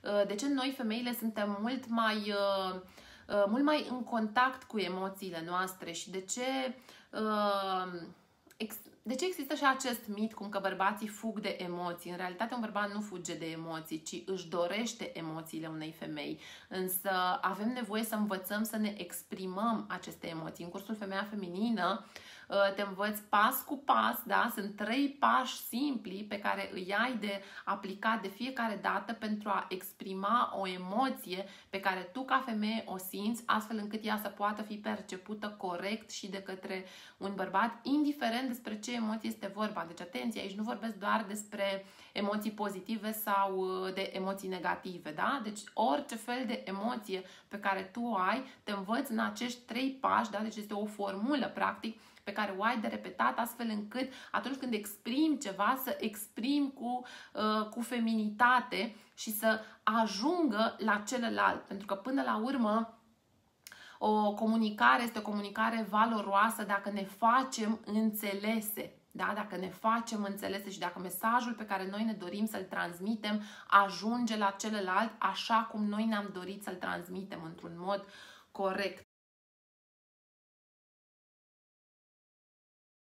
De ce noi, femeile, suntem mult mai în contact cu emoțiile noastre și de ce există și acest mit cum că bărbații fug de emoții? În realitate un bărbat nu fuge de emoții, ci își dorește emoțiile unei femei. Însă avem nevoie să învățăm să ne exprimăm aceste emoții. În cursul Femeia Feminină te învăț pas cu pas, da? Sunt 3 pași simpli pe care îi ai de aplicat de fiecare dată pentru a exprima o emoție pe care tu ca femeie o simți, astfel încât ea să poată fi percepută corect și de către un bărbat, indiferent despre ce emoție este vorba. Deci atenție, aici nu vorbesc doar despre emoții pozitive sau de emoții negative, da? Deci orice fel de emoție pe care tu o ai, te învăț în acești 3 pași, da? Deci este o formulă, practic, pe care o ai de repetat, astfel încât atunci când exprimi ceva, să exprimi cu feminitate și să ajungă la celălalt. Pentru că până la urmă o comunicare este o comunicare valoroasă dacă ne facem înțelese. Da? Dacă ne facem înțelese și dacă mesajul pe care noi ne dorim să-l transmitem ajunge la celălalt așa cum noi ne-am dorit să-l transmitem într-un mod corect.